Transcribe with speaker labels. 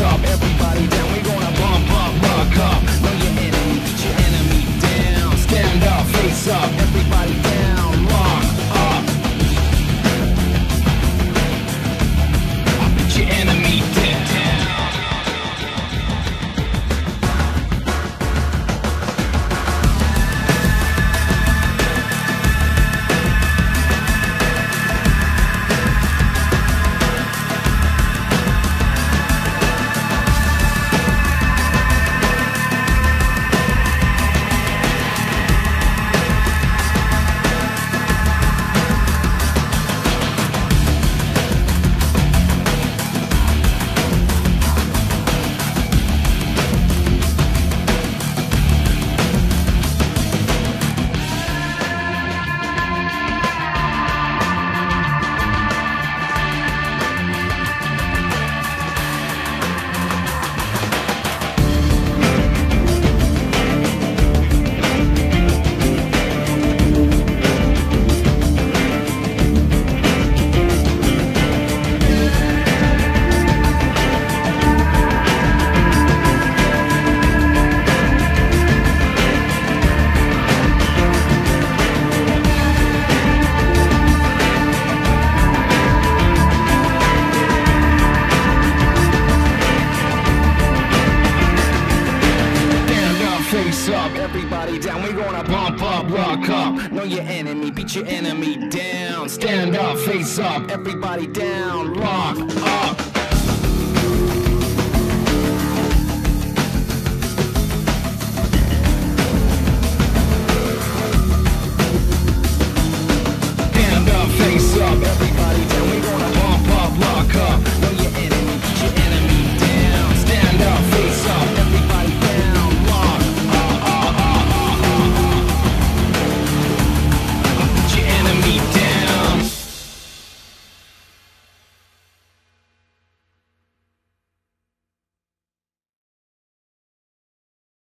Speaker 1: up, everybody down. We gonna bump up, rock up. Know your enemy, beat your enemy down. Stand up, face up, everybody down. Rock up. I'll beat your enemy down. Face up, everybody down. We gonna pump up, rock up. Know your enemy, beat your enemy down. Stand up, face up, everybody down. Rock up.